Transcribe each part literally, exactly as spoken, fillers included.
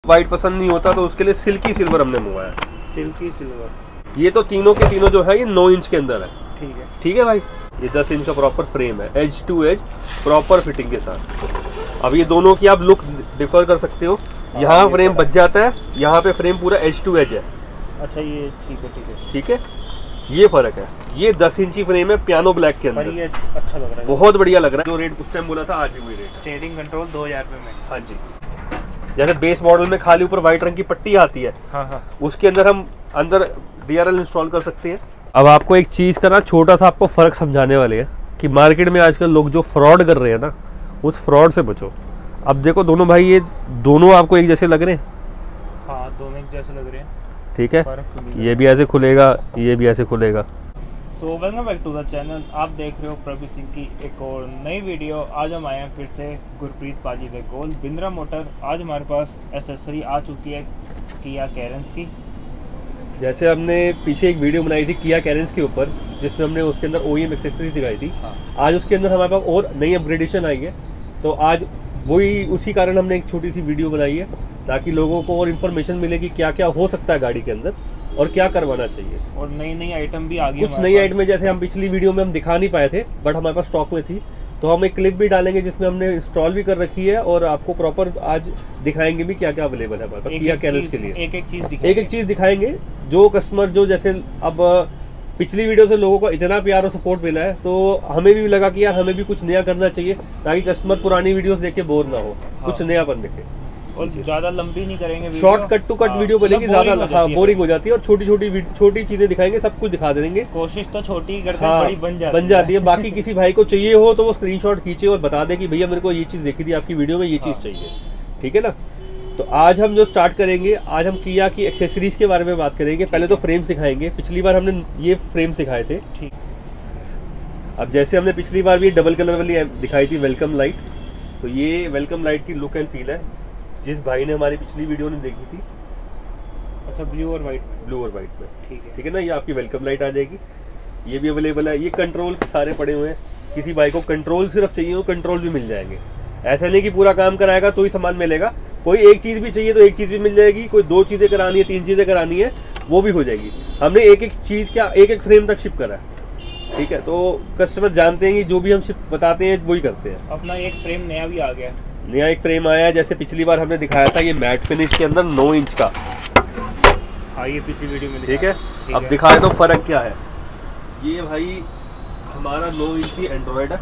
White पसंद नहीं होता तो उसके लिए सिल्की सिल्वर हमने मंगवाया। Silky silver. ये तो तीनों के तीनों जो है ये नौ इंच के अंदर है। ठीक है ठीक है भाई। ये दस इंच का प्रॉपर फ्रेम है, edge to edge proper fitting के साथ। अब ये दोनों की आप लुक डिफर कर सकते हो। यहाँ फ्रेम बच जाता है, यहाँ पे फ्रेम पूरा एज टू एज है। अच्छा ये ठीक है ठीक है ठीक है, ये फर्क है। ये दस इंची फ्रेम है पियानो ब्लैक के अंदर। ये अच्छा लग रहा है, बहुत बढ़िया लग रहा है। जो रेट उस टाइम बोला था आज भी वही रेट। स्टीयरिंग कंट्रोल दो हजार रुपये में। हाँ जी। जैसे बेस मॉडल में खाली ऊपर व्हाइट रंग की पट्टी आती है, हाँ हाँ, उसके अंदर हम अंदर डी आर एल इंस्टॉल कर सकते हैं। अब आपको एक चीज़ का ना छोटा सा आपको फ़र्क समझाने वाले हैं कि मार्केट में आजकल लोग जो फ्रॉड कर रहे हैं ना, उस फ्रॉड से बचो। अब देखो दोनों भाई, ये दोनों आपको एक जैसे लग रहे हैं। हाँ दोनों एक जैसे लग रहे हैं। ठीक है, ये भी ऐसे खुलेगा, ये भी ऐसे खुलेगा। So welcome back to the channel. आप देख रहे हो प्रभु सिंह की एक और नई वीडियो। आज हम आए हैं फिर से गुरप्रीत पाजी दे गोल बिंद्रा मोटर। आज हमारे पास एसेसरी आ चुकी है किया कैरेंस की। जैसे हमने पीछे एक वीडियो बनाई थी किया कैरेंस के ऊपर, जिसमें हमने उसके अंदर ओ ई एम एक्सेसरीज दिखाई थी। हाँ। आज उसके अंदर हमारे पास और नई अपग्रेडेशन आई है, तो आज वही उसी कारण हमने एक छोटी सी वीडियो बनाई है ताकि लोगों को और इन्फॉर्मेशन मिले कि क्या क्या हो सकता है गाड़ी के अंदर और क्या करवाना चाहिए। और नई नई आइटम भी आ गई, कुछ नई आइटम जैसे हम पिछली वीडियो में हम दिखा नहीं पाए थे बट हमारे पास स्टॉक में थी, तो हम एक क्लिप भी डालेंगे जिसमें हमने इंस्टॉल भी कर रखी है और आपको प्रॉपर आज दिखाएंगे भी क्या क्या अवेलेबल है हमारे पास किया कैरेंस के लिए। एक एक चीज एक एक चीज दिखाएंगे। जो कस्टमर जो जैसे अब पिछली वीडियो से लोगों को इतना प्यार और सपोर्ट मिला है, तो हमें भी लगा कि यार हमें भी कुछ नया करना चाहिए ताकि कस्टमर पुरानी वीडियोस देख के बोर ना हो। हाँ। कुछ नयापन देखे और ज्यादा लंबी नहीं करेंगे, short cut to cut video बनेगी, ज्यादा हाँ बोरिंग हो जाती है। और छोटी छोटी छोटी चीजें दिखाएंगे, सब कुछ दिखा देंगे। कोशिश तो छोटी ही करते हैं, हाँ, बड़ी बन जाती बन जाती है। बाकी किसी भाई को चाहिए हो तो वो स्क्रीनशॉट खींचे और बता दे कि भैया मेरे को ये चीज देखी थी आपकी वीडियो में, ये चीज चाहिए। ठीक है ना। तो आज हम जो स्टार्ट करेंगे, आज हम किया की एक्सेसरीज के बारे में बात करेंगे। पहले तो फ्रेम सिखाएंगे। पिछली बार हमने ये फ्रेम सिखाए थे। ठीक। अब जैसे हमने पिछली बार भी डबल कलर वाली दिखाई थी वेलकम लाइट, तो ये वेलकम लाइट की लुक एंड फील है जिस भाई ने हमारी पिछली वीडियो ने देखी थी। अच्छा ब्लू और वाइट में। ब्लू और वाइट में। ठीक है ठीक है ना। ये आपकी वेलकम लाइट आ जाएगी। ये भी अवेलेबल है। ये कंट्रोल सारे पड़े हुए हैं। किसी भाई को कंट्रोल सिर्फ चाहिए हो, कंट्रोल भी मिल जाएंगे। ऐसा नहीं कि पूरा काम कराएगा तो ही सामान मिलेगा। कोई एक चीज भी चाहिए तो एक चीज भी मिल जाएगी। कोई दो चीजें करानी है, तीन चीजें करानी है, वो भी हो जाएगी। हमने एक एक चीज क्या एक एक फ्रेम तक शिप करा है। ठीक है, तो कस्टमर जानते हैं कि जो भी हम शिप बताते हैं वही करते हैं। अपना एक फ्रेम नया भी आ गया, नया एक फ्रेम आया है। जैसे पिछली बार हमने दिखाया था ये मैट फिनिश के अंदर नौ इंच का। हाँ ये पिछली वीडियो में। ठीक है, अब दिखाए तो फर्क क्या है। ये भाई हमारा नौ इंची एंड्रॉयड है।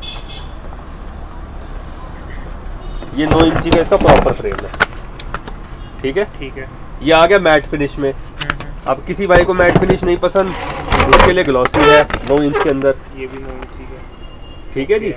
ये नौ इंची का इसका प्रॉपर फ्रेम है। ठीक है ठीक है। ये आ गया मैट फिनिश में। अब किसी भाई को मैट फिनिश नहीं पसंद, उसके लिए ग्लॉसी है नौ इंच के अंदर। ये भी नौ इंची का। ठीक है जी।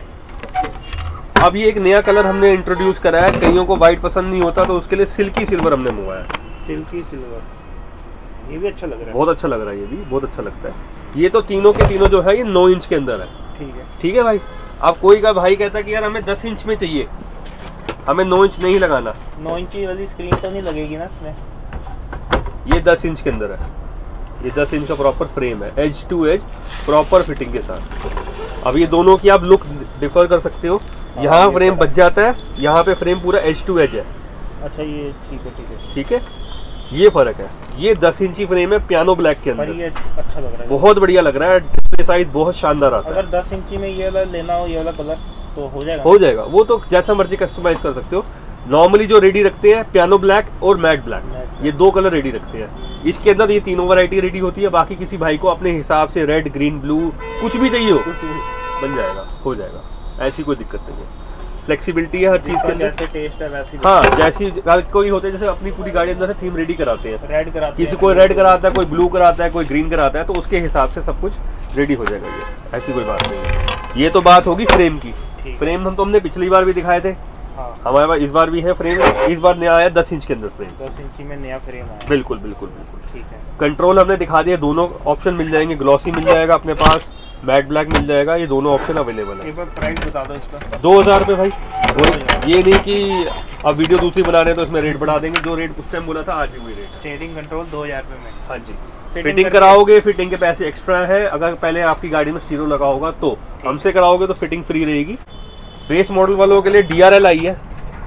अब ये एक नया कलर हमने इंट्रोड्यूस करा है। कईयों को व्हाइट पसंद नहीं होता तो उसके लिए सिल्की सिल्वर हमने मंगवाया। सिल्की सिल्वर, ये भी अच्छा लग रहा है। बहुत अच्छा लग रहा है, ये भी बहुत अच्छा लगता है। ये तो तीनों के तीनों जो है ये नौ इंच के अंदर है। ठीक है ठीक है भाई। अब कोई का भाई कहता है कि यार हमें दस इंच में चाहिए, हमें नौ इंच नहीं लगाना। नौ इंची वाली स्क्रीन तो नहीं लगेगी ना इसमें। ये दस इंच के अंदर है। ये दस इंच का प्रॉपर फ्रेम है, edge to edge proper fitting के साथ। अब ये दोनों की आप लुक डिफर कर सकते हो। यहाँ फ्रेम बच जाता है, यहाँ पे फ्रेम पूरा एज टू एज है। अच्छा ये ठीक है ठीक है ठीक है, ये फर्क है। ये दस इंची फ्रेम है पियानो ब्लैक के अंदर। ये अच्छा लग रहा है, बहुत बढ़िया लग रहा है। डिस्प्ले साइज बहुत शानदार आता है। अगर दस इंची में ये वाला लेना हो, ये वाला कलर तो हो जाएगा। हो जाएगा, वो तो जैसा मर्जी कस्टमाइज कर सकते हो। नॉर्मली जो रेडी रखते हैं पियानो ब्लैक और मैट ब्लैक, ये दो कलर रेडी रखते हैं। इसके अंदर ये तीनों वैरायटी रेडी होती है। बाकी किसी भाई को अपने हिसाब से रेड ग्रीन ब्लू कुछ भी चाहिए हो, बन जाएगा, हो जाएगा। ऐसी कोई दिक्कत नहीं है। फ्लेक्सिबिलिटी है हर चीज के अंदर। जैसे टेस्ट है वैसी। हाँ, जैसी कोई होते हैं जैसे अपनी पूरी गाड़ी अंदर से थीम रेडी कराते हैं। रेड कराते हैं, किसी कोई रेड कराता है, कोई ब्लू कराता है, कोई ग्रीन कराता है, तो उसके हिसाब से सब कुछ रेडी हो जाएगा। ये ऐसी कोई बात नहीं है। ये तो बात होगी फ्रेम की। फ्रेम हम तो हमने पिछली बार भी दिखाए थे। हाँ। हमारे पास इस बार भी है फ्रेम। इस बार नया आया दस इंच के अंदर फ्रेम। दस इंची में नया फ्रेम आया। बिल्कुल बिल्कुल बिल्कुल। ठीक है। कंट्रोल हमने दिखा दिया, दोनों ऑप्शन मिल जाएंगे। ग्लॉसी मिल जाएगा अपने पास, मैट ब्लैक मिल जाएगा। ये दोनों ऑप्शन अवेलेबल है। एक बार प्राइस बता दो इसका। दो हजार रुपये भाई। ये नहीं कि अब वीडियो दूसरी बना रहे हैं तो इसमें रेट बढ़ा देंगे। जो रेट उस टाइम बोला था आज भी वही रेट। स्टीयरिंग कंट्रोल दो हजार रुपये में। हाँ जी। फिटिंग कराओगे, फिटिंग के पैसे एक्स्ट्रा है। अगर पहले आपकी गाड़ी में स्टीरियो लगा होगा तो हमसे कराओगे तो फिटिंग फ्री रहेगी। बेस मॉडल वालों के लिए डी आर एल आई है।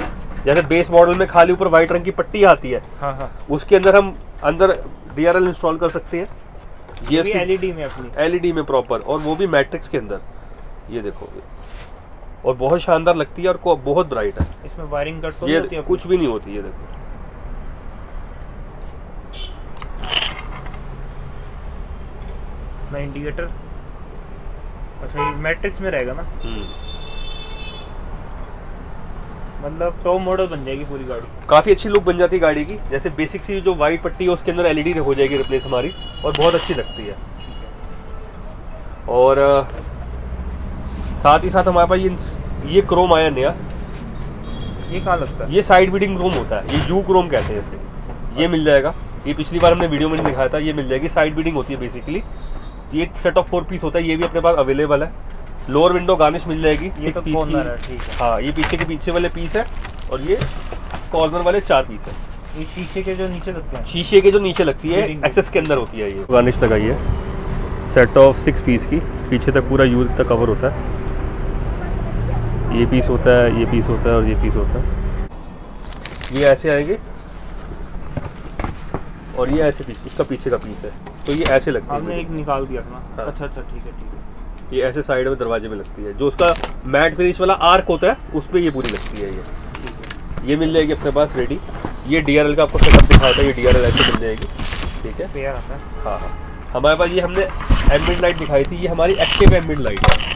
जैसे बेस मॉडल में खाली ऊपर व्हाइट रंग की पट्टी आती है, हाँ हाँ, उसके अंदर हम अंदर डी आर एल इंस्टॉल कर सकते हैं। ये भी एलईडी में अपनी एलईडी में प्रॉपर, और वो भी मैट्रिक्स के अंदर, ये देखो, और बहुत शानदार लगती है और बहुत ब्राइट है। इसमें वायरिंग कट तो ये होती है? कुछ भी नहीं होती, ये देखो। ना इंडिकेटर, अच्छा ये मैट्रिक्स में रहेगा ना, मतलब टॉप मॉडल बन जाएगी पूरी गाड़ी। काफी अच्छी लुक बन जाती है गाड़ी की। जैसे बेसिक सी जो व्हाइट पट्टी है उसके अंदर एलईडी हो जाएगी रिप्लेस हमारी, और बहुत अच्छी लगती है। और साथ ही साथ हमारे पास ये ये क्रोम आया नया। ये कहाँ लगता है? ये साइड बीडिंग क्रोम होता है, ये यू क्रोम कहते हैं इसे। ये मिल जाएगा, ये पिछली बार हमने वीडियो में नहीं दिखाया था, ये मिल जाएगी। साइड बीडिंग होती है बेसिकली। ये सेट ऑफ फोर पीस होता है, ये भी अपने पास अवेलेबल है। लोअर विंडो गार्निश मिल जाएगी, ये तो कॉर्नर है, ठीक है। हाँ, ये पीछे के पीछे वाले पीस है, और ये कॉर्नर वाले चार पीस है। ये शीशे के जो नीचे लगते हैं, शीशे के जो नीचे लगती है, एक्सेस के अंदर होती है। ये गार्निश लगाई है, सेट ऑफ सिक्स पीस की, पीछे तक पूरा यूज तक कवर होता है। ये पीस होता है, ये पीस होता है, और ये पीस होता है। ये ऐसे आएंगे, और ये ऐसे पीस, उसका पीछे का पीस है, तो ये ऐसे लगती है। हमने एक निकाल दिया था। हाँ। अच्छा अच्छा, ठीक है ठीक है। ये ऐसे साइड में दरवाजे में लगती है, जो उसका मैट फिनिश वाला आर्क होता है उस पर ये पूरी लगती है। ये ये मिल जाएगी अपने पास रेडी। ये डी आर एल का आपको सेटअप दिखाया था, ये डी आर एल ऐसे मिल जाएगी, ठीक है। पेयर आता है। हाँ हाँ, हमारे पास ये हमने एम्बिएंट लाइट दिखाई थी, ये हमारी एक्टिव एम्बिएंट लाइट है,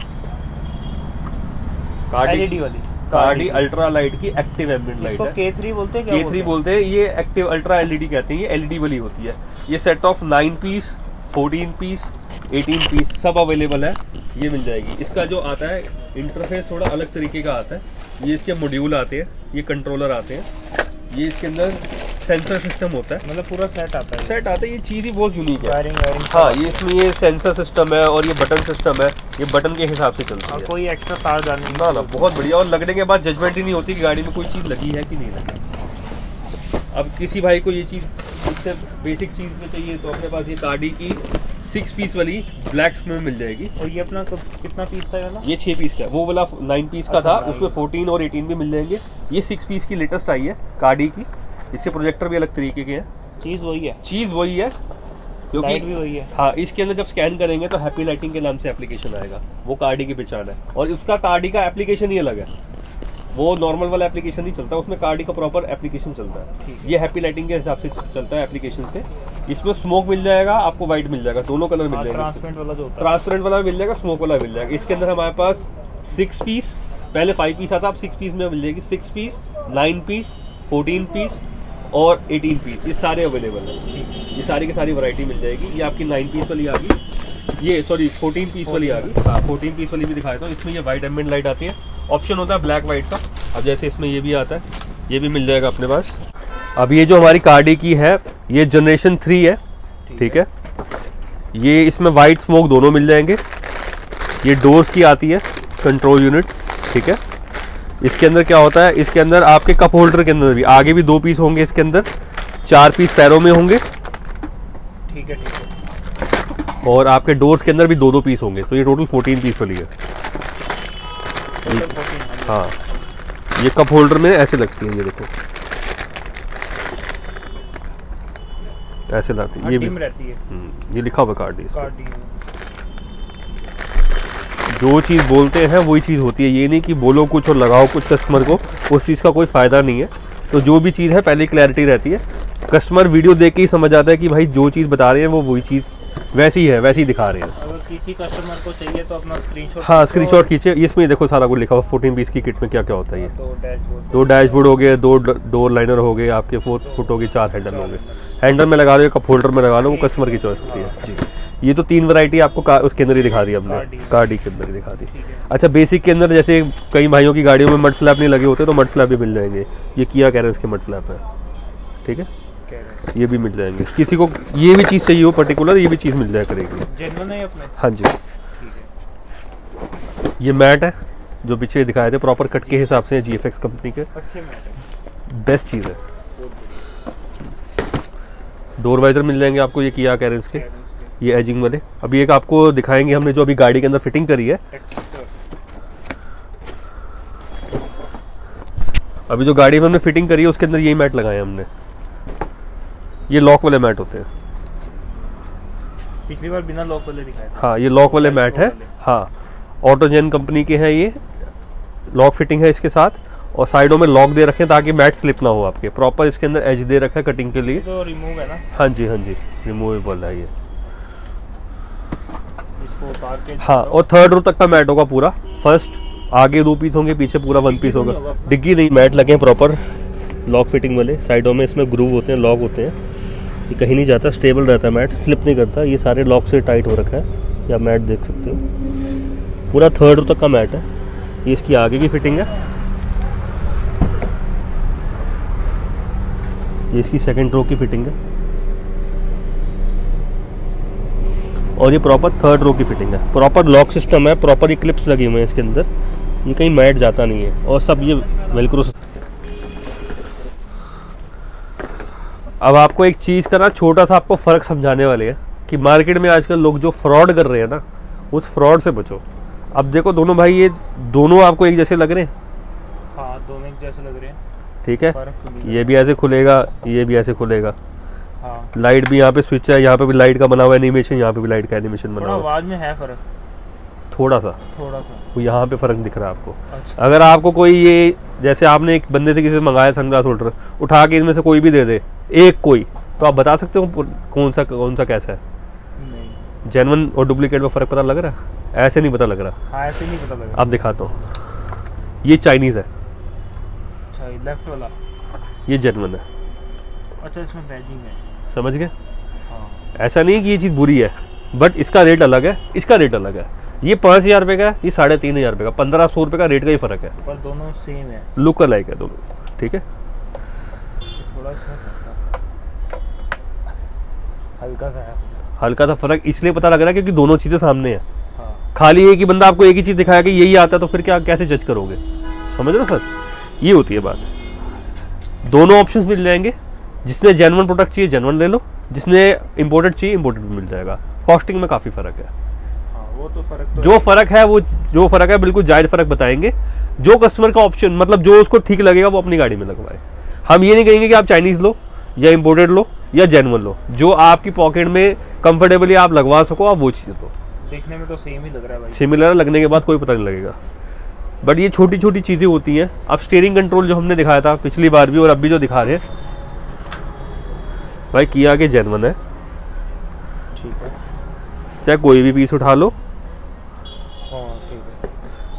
एलईडी वाली कार्डी अल्ट्रा लाइट की एक्टिव एम्बिएंट लाइट है। के थ्री बोलते हैं, क्या के थ्री बोलते हैं। ये एक्टिव अल्ट्रा एलईडी कहते हैं, ये एलईडी वाली होती है। ये set of nine piece, fourteen piece, eighteen piece सब अवेलेबल है, ये मिल जाएगी। इसका जो आता है इंटरफेस थोड़ा अलग तरीके का आता है। ये इसके मॉड्यूल आते हैं, ये कंट्रोलर आते हैं, ये इसके अंदर सेंसर सिस्टम होता है, मतलब पूरा सेट आता है। सेट आता है, ये चीज़ ही बहुत यूनिक है। वायरिंग वायरिंग हाँ, ये इसमें ये सेंसर सिस्टम है, और ये बटन सिस्टम है, ये बटन के हिसाब से चलती है। कोई एक्स्ट्रा तार डालने ना ना, बहुत बढ़िया। और लगने के बाद जजमेंट ही नहीं होती कि गाड़ी में कोई चीज़ लगी है कि नहीं लगी। अब किसी भाई को ये चीज़ इससे बेसिक चीज़ में चाहिए तो अपने पास ये कार्डी की सिक्स पीस वाली ब्लैक में मिल जाएगी। और ये अपना तो कितना पीस था ना? ये छः पीस का, वो वाला नाइन पीस का अच्छा, था, उसमें फोर्टीन और एटीन भी मिल जाएंगे। ये सिक्स पीस की लेटेस्ट आई है कार्डी की, इससे प्रोजेक्टर भी अलग तरीके के हैं। चीज़ वही है, चीज़ वही है, क्योंकि भी वही है। हाँ, इसके अंदर जब स्कैन करेंगे तो हैप्पी लाइटिंग के नाम से एप्लीकेशन आएगा, वो कार्डी की पहचान है। और उसका कार्डी का एप्लीकेशन ही अलग है, वो नॉर्मल वाला एप्लीकेशन नहीं चलता, उसमें कार्डी का प्रॉपर एप्लीकेशन चलता है। ये हैप्पी लाइटिंग के हिसाब से चलता है एप्लीकेशन से। इसमें स्मोक मिल जाएगा आपको, व्हाइट मिल जाएगा, दोनों कलर मिल जाएंगे। ट्रांसपेरेंट वाला जो होता है, ट्रांसपेरेंट वाला मिल जाएगा, स्मोक वाला मिल जाएगा। इसके अंदर हमारे पास सिक्स पीस, पहले फाइव पीस आता, अब सिक्स पीस में मिल जाएगी। Six piece, nine piece, fourteen piece और एटीन पीस, ये सारे अवेलेबल है। ये सारी की सारी वैरायटी मिल जाएगी। ये आपकी नाइन पीस वाली आ गई, ये सॉरी फोर्टीन पीस वाली आ गई। हाँ, फोर्टीन पीस वाली भी दिखाया था। इसमें ये वाइट एम्बिएंट लाइट आती है, ऑप्शन होता है ब्लैक वाइट का। अब जैसे इसमें ये भी आता है, ये भी मिल जाएगा अपने पास। अब ये जो हमारी कार्डी की है, ये जनरेशन थ्री है, ठीक है। ये इसमें वाइट स्मोक दोनों मिल जाएंगे। ये डोर्स की आती है कंट्रोल यूनिट, ठीक है। इसके अंदर क्या होता है, इसके अंदर आपके कप होल्डर के अंदर भी आगे भी दो पीस होंगे, इसके अंदर चार पीस पैरों में होंगे, ठीक है ठीक है। और आपके डोर्स के अंदर भी दो दो पीस होंगे, तो ये टोटल फोर्टीन पीस वाली है। हाँ, ये कप होल्डर में ऐसे लगती है, ये देखो ऐसे लाती है। ये भी रहती है, ये लिखा हुआ कार्डी, कार्डी जो चीज़ बोलते हैं वही चीज़ होती है। ये नहीं कि बोलो कुछ और लगाओ कुछ, कस्टमर को उस चीज़ का कोई फ़ायदा नहीं है। तो जो भी चीज़ है पहले क्लैरिटी रहती है, कस्टमर वीडियो देख के ही समझ आता है कि भाई जो चीज़ बता रहे हैं वो वही चीज़ वैसी है, वैसी दिखा रहे हैं। अगर किसी कस्टमर को चाहिए तो अपना स्क्रीनशॉट, हाँ स्क्रीनशॉट खींचे। इसमें देखो सारा कुछ लिखा हुआ, फोर्टीन पीस की किट में क्या क्या होता है। ये दो डैशबोर्ड, दो डैशबोर्ड हो गए, दो डोर लाइनर हो गए, आपके फोर फुट हो गए, चार हैंडल हो गए। हैंडल में लगा लो या कप होल्डर में लगा लो, वो कस्टमर की चॉइस होती है जी। ये तो तीन वैरायटी आपको उसके अंदर ही दिखा दी हमने, कार्डी के अंदर ही दिखा दी। अच्छा, बेसिक के अंदर जैसे कई भाइयों की गाड़ियों में मड फ्लैप नहीं लगे होते तो मड फ्लैप भी मिल जाएंगे। ये किया कैरेंस के मड फ्लैप है, ठीक है, ये भी मिल जाएंगे। किसी को ये भी चीज़ चाहिए हो पर्टिकुलर, ये भी चीज़ मिल जाया करेगी। जेन्युइन है अपने? हाँ जी। ये मैट है जो पीछे दिखाए थे, प्रॉपर कट के हिसाब से जी एफ एक्स कंपनी के, अच्छे मैट है, बेस्ट चीज़ है। डोर वाइजर मिल जाएंगे आपको, ये किया कैरेंस के, ये एजिंग वाले। अभी एक आपको दिखाएंगे हमने जो अभी गाड़ी के अंदर फिटिंग करी है, अभी जो गाड़ी में हमने फिटिंग करी है उसके अंदर यही मैट लगाए हैं हमने। ये लॉक वाले मैट होते हैं। पिछली बार बिना लॉक वाले दिखाए थे। हाँ ये लॉक वाले मैट है। हाँ ऑटोजेन कंपनी के हैं ये। लॉक फिटिंग है इसके साथ और साइडों में लॉक दे रखे हैं ताकि मैट स्लिप ना हो आपके। प्रॉपर इसके अंदर एज दे रखा है कटिंग के लिए। तो रिमूव है ना? हाँ जी हाँ जी रिमूवेबल है ये। इसको उतार के हाँ और थर्ड रो तक का मैट होगा पूरा। फर्स्ट आगे दो पीस होंगे, पीछे पूरा वन पीस होगा। डिग्गी नहीं, मैट लगे हैं प्रॉपर लॉक फिटिंग वाले। साइडों में इसमें ग्रूव होते हैं, लॉक होते हैं। ये कहीं नहीं जाता, स्टेबल रहता है मैट, स्लिप नहीं करता। ये सारे लॉक से टाइट हो रखा है। ये आप मैट देख सकते हो, पूरा थर्ड रो तक का मैट है। ये इसकी आगे की फिटिंग है, ये इसकी सेकंड रो की फिटिंग है और ये प्रॉपर थर्ड रो की फिटिंग है। प्रॉपर लॉक सिस्टम है, प्रॉपर ये क्लिप्स लगी हुए हैं इसके अंदर। ये कहीं मैट जाता नहीं है और सब ये वेलक्रो। अब आपको एक चीज़ का ना छोटा सा आपको फ़र्क समझाने वाले हैं कि मार्केट में आजकल लोग जो फ्रॉड कर रहे हैं ना, उस फ्रॉड से बचो। अब देखो दोनों भाई, ये दोनों आपको एक जैसे लग रहे हैं। हाँ दोनों एक जैसे लग रहे हैं। ठीक है, ये भी ऐसे खुलेगा, ये भी ऐसे खुलेगा। हाँ। लाइट भी यहाँ पे स्विच है, यहाँ पे भी लाइट का बना हुआ एनिमेशन, यहाँ पे भी लाइट का एनिमेशन बना हुआ है। आवाज में है फर्क थोड़ा सा, थोड़ा सा वो यहाँ पे फर्क दिख रहा है आपको। अच्छा। अगर आपको कोई ये, जैसे आपने एक बंदे से किसी से मंगाया सनग्लास होल्डर, उठा के इनमें से कोई भी दे दे, एक कोई, तो आप बता सकते हो कौन सा कौन सा कैसा है? नहीं। जेन्युइन और डुप्लीकेट में फर्क पता लग रहा है? ऐसे नहीं पता लग रहा। हाँ ऐसे नहीं पता लग रहा। अब दिखाता हूँ, ये चाइनीज है। अच्छा लेफ्ट वाला ये जेन्युइन है। अच्छा इसमें बैजिंग है, समझ गए? हाँ। ऐसा नहीं कि ये चीज़ बुरी है, बट इसका रेट अलग है, इसका रेट अलग है। ये पाँच हज़ार रुपये का है, ये साढ़े तीन हज़ार रुपये का, पंद्रह सौ रुपये का रेट का ही फ़र्क है। पर दोनों सेम है, लुक अलाइक है दोनों। ठीक है, थोड़ा इसमें हल्का सा है, हल्का सा फ़र्क इसलिए पता लग रहा है क्योंकि दोनों चीज़ें सामने हैं। हाँ। खाली एक ही बंदा आपको एक ही चीज़ दिखाया कि यही आता है तो फिर क्या कैसे जज करोगे? समझ रहे हो सर, ये होती है बात। दोनों ऑप्शंस मिल जाएंगे। जिसने जेन्युइन प्रोडक्ट चाहिए जेन्युइन ले लो, जिसने इंपोर्टेड चाहिए इंपोर्टेड मिल जाएगा। कॉस्टिंग में काफ़ी फ़र्क है। हाँ, वो तो फर्क तो जो फ़र्क है वो जो फ़र्क है बिल्कुल जायज़ फ़र्क बताएंगे। जो कस्टमर का ऑप्शन, मतलब जो उसको ठीक लगेगा वो अपनी गाड़ी में लगवाए। हम ये नहीं कहेंगे कि आप चाइनीज़ लो या इंपोर्टेड लो या जेन्युइन लो, जो आपकी पॉकेट में कंफर्टेबली आप लगवा सको आप वो चीज़ लो। देखने में तो सेम ही लग रहा है भाई। सिमिलर लगने के बाद कोई पता नहीं लगेगा, बट ये छोटी छोटी चीज़ें होती हैं। अब स्टीयरिंग कंट्रोल जो हमने दिखाया था पिछली बार भी और अब भी जो दिखा रहे हैं भाई, किया के जेन्युइन है। ठीक है, चाहे कोई भी पीस उठा लो। हाँ ठीक है।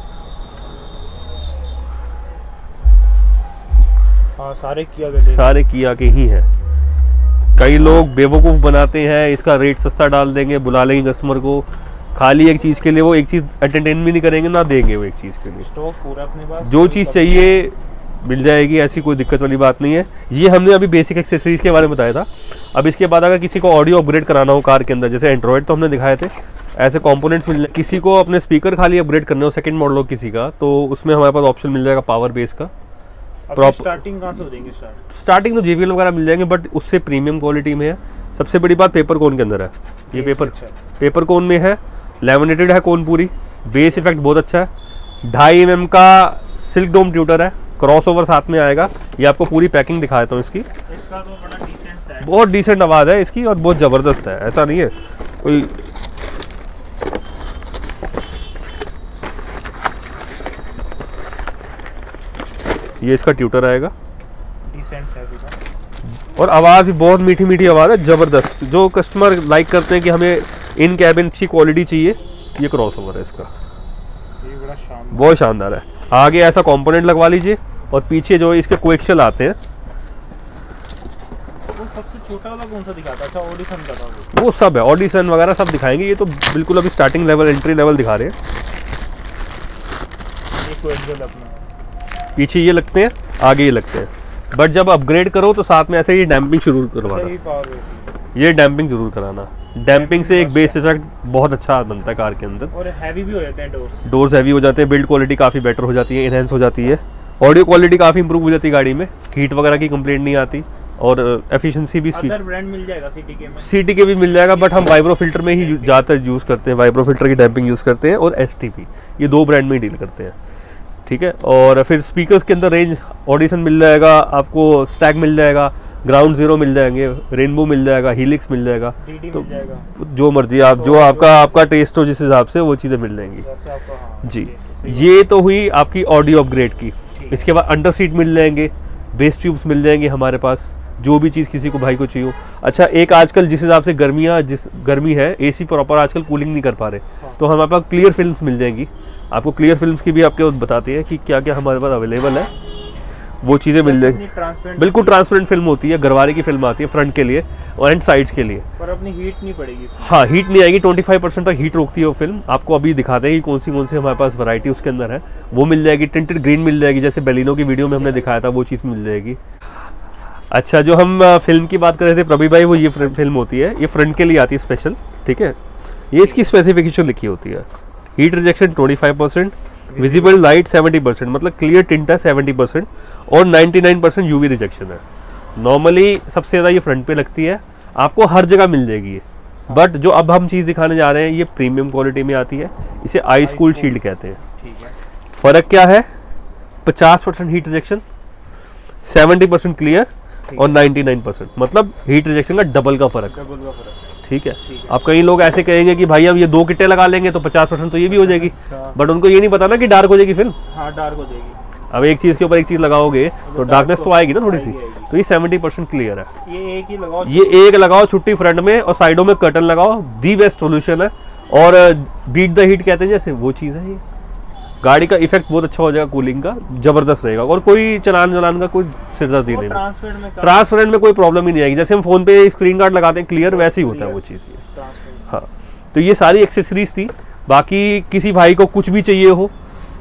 हाँ सारे किया के सारे किया के ही हैं। कई लोग बेवकूफ़ बनाते हैं, इसका रेट सस्ता डाल देंगे, बुला लेंगे कस्टमर को, खाली एक चीज़ के लिए वो एक चीज़ एंटरटेन भी नहीं करेंगे ना देंगे वो एक चीज़ के लिए। स्टॉक पूरा अपने पास, जो चीज़ चाहिए मिल जाएगी, ऐसी कोई दिक्कत वाली बात नहीं है। ये हमने अभी बेसिक एक्सेसरीज के बारे में बताया था। अब इसके बाद अगर किसी को ऑडियो अपग्रेड कराना हो कार के अंदर, जैसे एंड्रॉयड तो हमने दिखाए थे, ऐसे कंपोनेंट्स मिल जाए। किसी को अपने स्पीकर खाली अपग्रेड करने हो, सेकंड मॉडल हो किसी का, तो उसमें हमारे पास ऑप्शन मिल जाएगा पावर बेस का। प्रॉपर स्टार्टिंग कहाँ से हो देंगे? स्टार्ट स्टार्टिंग तो जेबीएल वगैरह मिल जाएंगे, बट उससे प्रीमियम क्वालिटी में है। सबसे बड़ी बात पेपर कोन के अंदर है। ये पेपर पेपर कोन में है, लैमिनेटेड है कोन पूरी, बेस इफेक्ट बहुत अच्छा है। ढाई एम एम का सिल्क डोम ट्यूटर है, क्रॉस ओवर साथ में आएगा। ये आपको पूरी पैकिंग दिखा देता हूँ इसकी। इसका तो बड़ा डिसेंट है, बहुत डिसेंट आवाज़ है इसकी और बहुत ज़बरदस्त है, ऐसा नहीं है कोई। ये इसका ट्यूटर आएगा, डिसेंट है भी, और आवाज़ भी बहुत मीठी मीठी आवाज़ है, ज़बरदस्त। जो कस्टमर लाइक करते हैं कि हमें इन कैबिन अच्छी क्वालिटी चाहिए, ये क्रॉस ओवर है इसका, ये बड़ा शानदार, बहुत शानदार है। आगे ऐसा कंपोनेंट लगवा लीजिए और पीछे जो इसके कोएक्शियल आते हैं। वो सबसे छोटा वाला कौन सा दिखाता? अच्छा ऑडिशन का था वो। वो सब है, ऑडिशन वगैरह सब दिखाएंगे। ये तो बिल्कुल अभी स्टार्टिंग लेवल, एंट्री लेवल दिखा रहे हैं। ये कोएक्शियल अपना पीछे ये लगते हैं, आगे ये लगते हैं, बट जब अपग्रेड करो तो साथ में ऐसे ही डैम्पिंग शुरू करवाना। सही पावर बेस, ये डैम्पिंग जरूर कराना। डैम्पिंग से एक बेस इफेक्ट बहुत अच्छा बनता है कार के अंदर, और हैवी भी हो जाते हैं डोर्स। डोर्स हैवी हो जाते हैं, बिल्ड क्वालिटी काफ़ी बेटर हो जाती है, इनहेंस हो जाती है, ऑडियो क्वालिटी काफ़ी इंप्रूव हो जाती है गाड़ी में, हीट वगैरह की कंप्लेंट नहीं आती, और एफिशिएंसी भी। अदर ब्रांड मिल जाएगा सिटी के में? सिटी के भी मिल जाएगा, बट हम वाइब्रो फिल्टर में ही ज़्यादातर यूज़ करते हैं। वाइब्रो फिल्टर की डैम्पिंग यूज़ करते हैं और एस टी पी, ये दो ब्रांड में ही डील करते हैं। ठीक है। और फिर स्पीकर्स के अंदर रेंज ऑडिशन मिल जाएगा आपको, स्टैग मिल जाएगा, ग्राउंड जीरो मिल जाएंगे, रेनबो मिल जाएगा, हीलिक्स मिल जाएगा, तो मिल जाएगा। जो मर्जी आप जो आपका आपका टेस्ट हो जिस हिसाब से वो चीज़ें मिल जाएंगी जी। ये तो हुई आपकी ऑडियो अपग्रेड की। इसके बाद अंडर सीट मिल जाएंगे, बेस ट्यूब्स मिल जाएंगे हमारे पास, जो भी चीज़ किसी को भाई को चाहिए हो। अच्छा, एक आजकल जिस हिसाब से गर्मियाँ जिस गर्मी है, एसी प्रॉपर आजकल कूलिंग नहीं कर पा रहे, तो हमारे पास क्लियर फिल्म्स मिल जाएंगी। आपको क्लियर फिल्म्स की भी आपके बताती है कि क्या क्या हमारे पास अवेलेबल है, वो चीज़ें मिल जाएंगी। बिल्कुल ट्रांसपेरेंट फिल्म होती है, गरवारे की फिल्म आती है फ्रंट के लिए और एंड साइड्स के लिए, पर अपनी हीट नहीं पड़ेगी इसमें। हाँ, हीट नहीं आएगी, पच्चीस परसेंट तक हीट रोकती है वो फिल्म। आपको अभी दिखाते हैं कि कौन सी कौन सी हमारे पास वैरायटी उसके अंदर है, वो मिल जाएगी। टिंटेड ग्रीन मिल जाएगी, जैसे बेलिनो की वीडियो में हमने दिखाया था, वो चीज़ मिल जाएगी। अच्छा, जो हम फिल्म की बात कर रहे थे प्रभी भाई, वो ये फिल्म होती है, ये फ्रंट के लिए आती है स्पेशल, ठीक है। ये इसकी स्पेसिफिकेशन लिखी होती है, हीट रिजेक्शन पच्चीस परसेंट, विजिबल लाइट सत्तर परसेंट, मतलब क्लियर टिंट है सत्तर परसेंट, और निन्यानवे परसेंट यूवी रिजेक्शन है। नॉर्मली सबसे ज़्यादा ये फ्रंट पे लगती है, आपको हर जगह मिल जाएगी ये। बट जो अब हम चीज़ दिखाने जा रहे हैं ये प्रीमियम क्वालिटी में आती है, इसे आइस कूल शील्ड कहते हैं। फ़र्क क्या है? पचास परसेंट हीट रिजेक्शन, सत्तर परसेंट क्लियर और निन्यानवे परसेंट, मतलब हीट रिजेक्शन का डबल का फर्क, ठीक है। अब कई लोग ऐसे कहेंगे कि भाई अब ये दो किट्टे लगा लेंगे तो पचास परसेंट तो ये भी हो जाएगी, बट उनको ये नहीं पता ना कि डार्क हो जाएगी फिल्म। हाँ, डार्क हो जाएगी। अब एक चीज के ऊपर एक चीज लगाओगे तो डार्कनेस तो आएगी ना थोड़ी सी, तो ये सत्तर परसेंट क्लियर है। ये एक ही लगाओ, ये एक लगाओ छुट्टी फ्रंट में और साइडों में कर्टन लगाओ, दी बेस्ट सोल्यूशन है। और बीट द हीट कहते हैं जैसे, वो चीज़ है ये। गाड़ी का इफेक्ट बहुत अच्छा हो जाएगा, कूलिंग का जबरदस्त रहेगा, और कोई चलान चलान का कोई सिरदर्दी नहीं, ट्रांसपेरेंट में कोई प्रॉब्लम ही नहीं आएगी। जैसे हम फोन पे स्क्रीन गार्ड लगाते हैं क्लियर, वैसे ही होता है वो चीज़ ये। हाँ, तो ये सारी एक्सेसरीज थी। बाकी किसी भाई को कुछ भी चाहिए हो,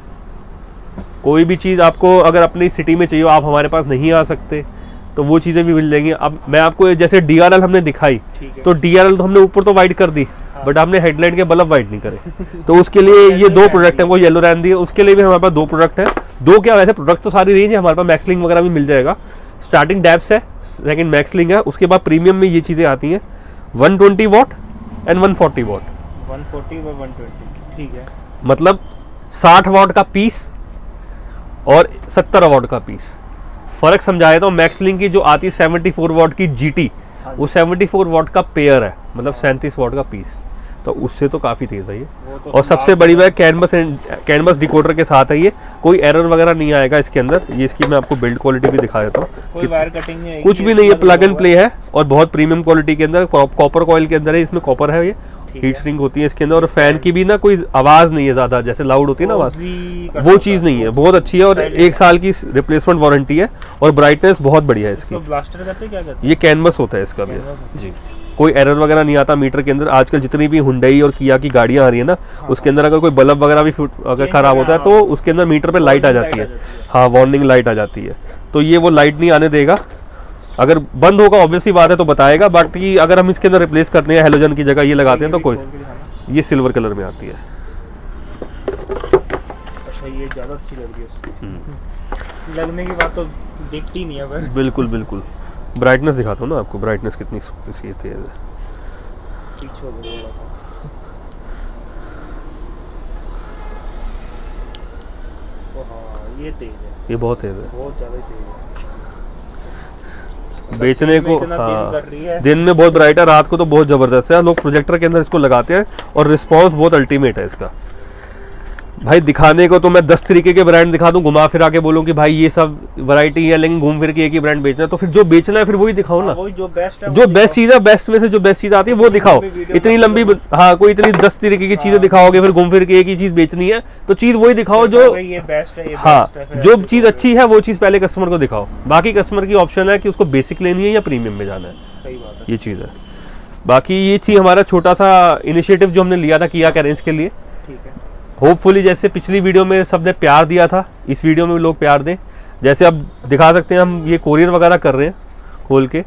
कोई भी चीज़ आपको अगर अपनी सिटी में चाहिए, आप हमारे पास नहीं आ सकते तो वो चीज़ें भी मिल जाएंगी। अब मैं आपको जैसे डी आर एल हमने दिखाई, तो डी आर एल तो हमने ऊपर तो वाइट कर दी, बट हमने हेडलाइट के बल्ब वाइट नहीं करे, तो उसके लिए ये दो प्रोडक्ट हैं, वो येलो रैन दी है, उसके लिए भी हमारे पास दो प्रोडक्ट हैं। दो क्या, वैसे प्रोडक्ट तो सारी रेंज है हमारे पास, मैक्सलिंग वगैरह भी मिल जाएगा। स्टार्टिंग डैप्स है, सेकंड मैक्सलिंग है, उसके बाद प्रीमियम में ये चीज़ें आती हैं एक सौ बीस वॉट एंड एक सौ चालीस वॉट, एक सौ चालीस व एक सौ बीस, ठीक है। मतलब साठ वॉट का पीस और सत्तर वॉट का पीस। फर्क समझाए तो मैक्सलिंग की जो आती है चौहत्तर वॉट की जीटी, वो चौहत्तर वॉट का पेयर है, मतलब सैंतीस वॉट का पीस, तो उससे तो काफ़ी तेज़ है ये। तो और सबसे बड़ी बात कैनवस एंड कैनवस डिकोडर के साथ है ये, कोई एरर वगैरह नहीं आएगा इसके अंदर। ये इसकी मैं आपको बिल्ड क्वालिटी भी दिखा देता हूँ, कोई वायर कटिंग नहीं, कुछ भी नहीं है, प्लग एंड प्ले है और बहुत प्रीमियम क्वालिटी के अंदर, कॉपर कॉइल के अंदर है, इसमें कॉपर है, ये हीट सिंक होती है इसके अंदर। और फैन की भी ना कोई आवाज़ नहीं है ज़्यादा, जैसे लाउड होती है ना आवाज़, वो चीज़ नहीं है, बहुत अच्छी है। और एक साल की रिप्लेसमेंट वारंटी है और ब्राइटनेस बहुत बढ़िया है इसकी। ब्लास्टर करते क्या करते? ये कैनवस होता है इसका भी जी, कोई एरर वगैरह नहीं आता मीटर के अंदर। आजकल जितनी भी हुंडई और किया की गाड़ियाँ आ रही है ना, उसके अंदर अगर कोई बल्ब वगैरह भी अगर खराब होता है तो उसके अंदर मीटर पे लाइट आ जाती है, हाँ, वार्निंग लाइट आ जाती है। तो ये वो लाइट नहीं आने देगा, अगर बंद होगा ऑब्वियसली बात है तो बताएगा। बाकी अगर हम इसके अंदर रिप्लेस करते हैं, हेलोजन की जगह ये लगाते हैं तो कोई, ये सिल्वर कलर में आती है। अच्छा, ये ज़्यादा अच्छी लग रही है, लगने की बात तो दिखती नहीं है पर। बिल्कुल बिल्कुल। ब्राइटनेस दिखाता हूँ ना आपको, ब्राइटनेस कितनी इसकी तेज है। पीछे हो गया थोड़ा सा। ये तेज है, ये बहुत तेज है, बहुत ज़्यादा तेज है। बेचने को हाँ, दिन, दिन में बहुत ब्राइट है, रात को तो बहुत ज़बरदस्त है। लोग प्रोजेक्टर के अंदर इसको लगाते हैं और रिस्पांस बहुत अल्टीमेट है इसका। भाई दिखाने को तो मैं दस तरीके के ब्रांड दिखा दूं, घुमा फिरा के बोलूं कि भाई ये सब वैरायटी है, लेकिन घूम फिर के एक ही ब्रांड बेचना है, तो फिर जो बेचना है फिर वही दिखाओ ना। वही जो बेस्ट है, जो बेस्ट चीज़ है, बेस्ट में से जो बेस्ट चीज़ आती है वो दिखाओ। इतनी लंबी, हाँ, कोई इतनी दस तरीके की चीज़ें दिखाओगे फिर घूम फिर के एक ही चीज़ बेचनी है, तो चीज़ वही दिखाओ जो ये बेस्ट है। हाँ, जो चीज़ अच्छी है वो चीज़ पहले कस्टमर को दिखाओ। बाकी कस्टमर की ऑप्शन है कि उसको बेसिक लेनी है या प्रीमियम में जाना है। सही बात है, ये चीज़ है। बाकी ये चीज़ हमारा छोटा सा इनिशिएटिव जो हमने लिया था किया कैरेंस के लिए, ठीक है। होपफुली जैसे पिछली वीडियो में सबने प्यार दिया था, इस वीडियो में भी लोग प्यार दें। जैसे अब दिखा सकते हैं हम, ये कोरियर वगैरह कर रहे हैं खोल के,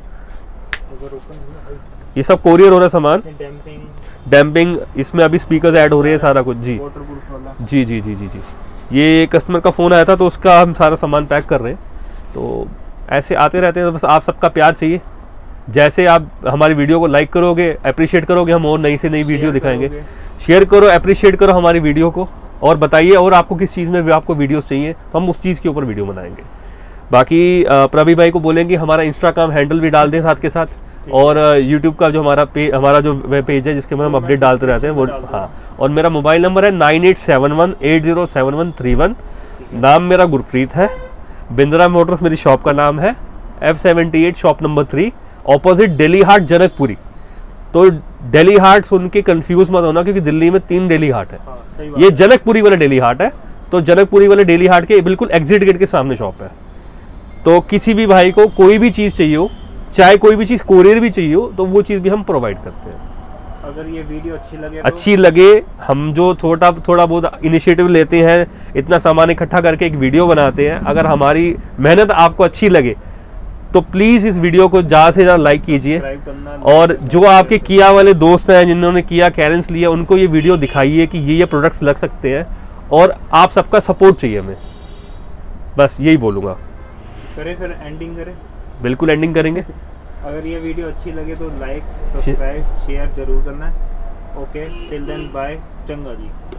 ये सब कोरियर हो रहा है सामान, डैम्पिंग, इसमें अभी स्पीकर्स ऐड हो रहे हैं, सारा कुछ जी जी जी जी जी जी ये कस्टमर का फ़ोन आया था तो उसका हम सारा सामान पैक कर रहे हैं। तो ऐसे आते रहते हैं, तो बस आप सबका प्यार चाहिए। जैसे आप हमारी वीडियो को लाइक करोगे, अप्रिशिएट करोगे, हम और नई से नई वीडियो दिखाएंगे। शेयर करो, अप्रिशिएट करो हमारी वीडियो को, और बताइए और आपको किस चीज़ में भी आपको वीडियोस चाहिए तो हम उस चीज़ के ऊपर वीडियो बनाएंगे। बाकी प्रभी भाई को बोलेंगे हमारा इंस्टाग्राम हैंडल भी डाल दें साथ के साथ, और यूट्यूब का जो हमारा पे हमारा जो वेब पेज है जिसके में हम अपडेट डालते रहते हैं वो, हाँ। और मेरा मोबाइल नंबर है nine eight seven one eight zero seven one three one. नाम मेरा गुरप्रीत है। बिंद्रा मोटर्स मेरी शॉप का नाम है, F seventy eight shop number three, opposite Delhi Haat Janakpuri. तो दिल्ली हाट सुन के कंफ्यूज मत होना क्योंकि दिल्ली में तीन दिल्ली हाट है। हाँ, सही बात ये जनकपुरी वाला दिल्ली हाट है। तो जनकपुरी वाले दिल्ली हाट के बिल्कुल एग्जिट गेट के सामने शॉप है। तो किसी भी भाई को कोई भी चीज़ चाहिए हो, चाहे कोई भी चीज़ कोरियर भी चाहिए हो, तो वो चीज़ भी हम प्रोवाइड करते हैं। अगर ये वीडियो अच्छी लगे तो... अच्छी लगे, हम जो थोड़ा थोड़ा बहुत इनिशिएटिव लेते हैं, इतना सामान इकट्ठा करके एक वीडियो बनाते हैं, अगर हमारी मेहनत आपको अच्छी लगे तो प्लीज़ इस वीडियो को ज़्यादा से ज़्यादा लाइक कीजिए। और जो आपके किया वाले दोस्त हैं जिन्होंने किया कैरेंस लिया, उनको ये वीडियो दिखाइए कि ये ये प्रोडक्ट्स लग सकते हैं, और आप सबका सपोर्ट चाहिए हमें। बस यही बोलूँगा। करें फिर एंडिंग करें? बिल्कुल एंडिंग करेंगे। अगर ये वीडियो अच्छी लगे तो लाइक, सब्सक्राइब, शेयर जरूर करना है। ओके, टिल देन बाय, चंगा जी।